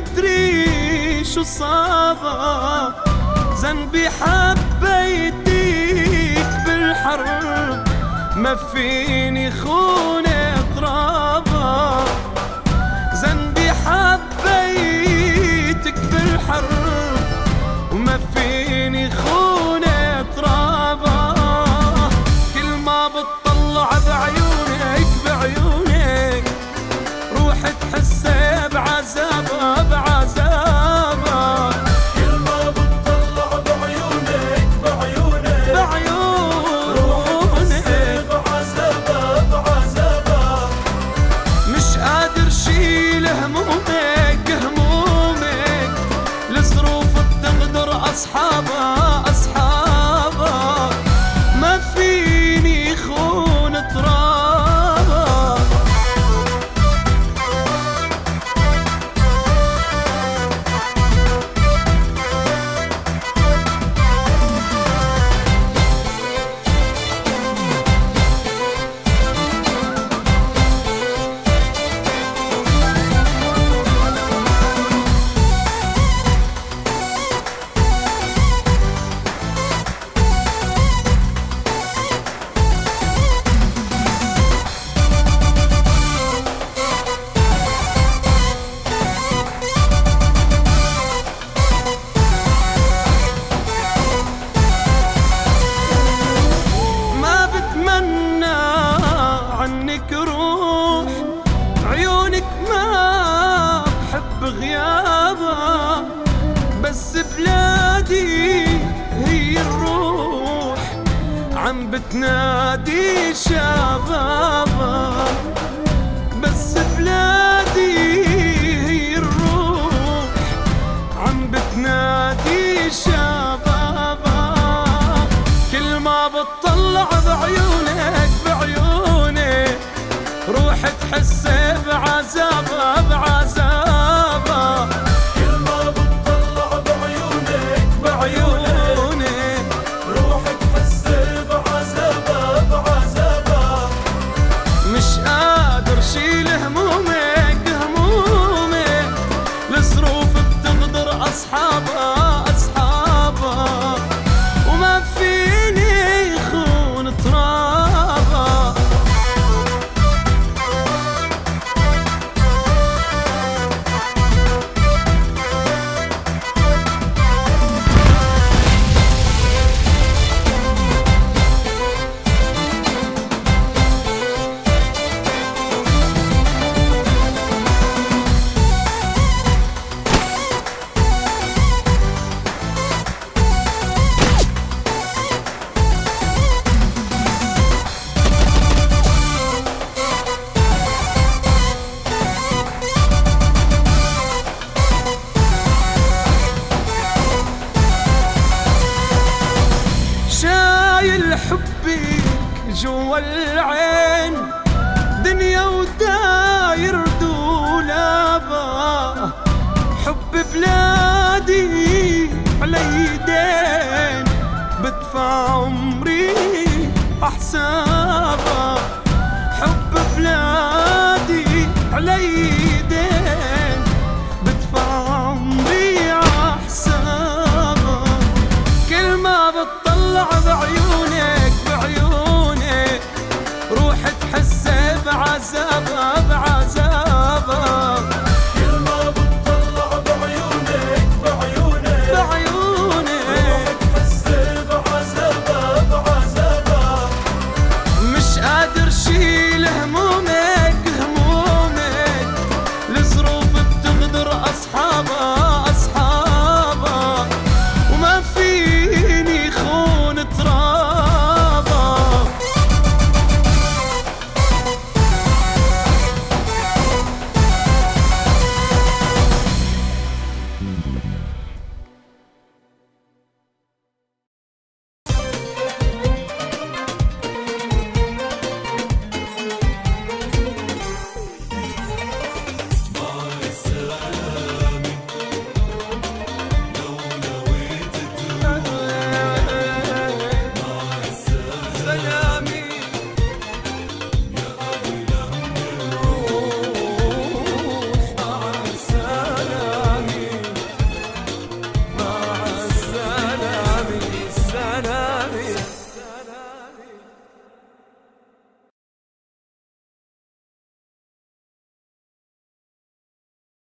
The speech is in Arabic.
تدري شو صابك، ذنبي حبيتك بالحرب، ما فيني خون ترابك. ذنبي حبيتك بالحرب، وما فيني خون ترابك. كل ما بتطلع بعيونك بعيونك، روحي تحسي بعذابها بعذابها. كل ما بتطلع بعيونك بعيونك، روحي تحسي بعذابها بعذابها. مش قادر شيل همومك همومك، الظروف بتغدر أصحابها أصحابها، ما فيني خون ترابها. عنك روح عيونك، ما بحب غيابها، بس بلادي هي الروح عم بتنادي شبابها. بس بلادي هي الروح عم بتنادي شبابها. كل ما بتطلع بعيونك بعيونك، روحي تحسي بعذابها بعذابها. كل ما بتطلع بعيونك بعيونك، روحي تحسي بعذابها بعذابها. مش قادر شيل همومك همومك، الظروف بتغدر أصحابها أصحابها، وما فيني خون ترابها. شايل حبك جوا العين، دنيا وداير دولابها. حب بلادي علي دين، بدفع عمري أحسابها. حب بلادي علي دين، بدفع عمري أحسابها. كل ما بتطلع بعيونك بعيونك، روحي تحسي بعذابها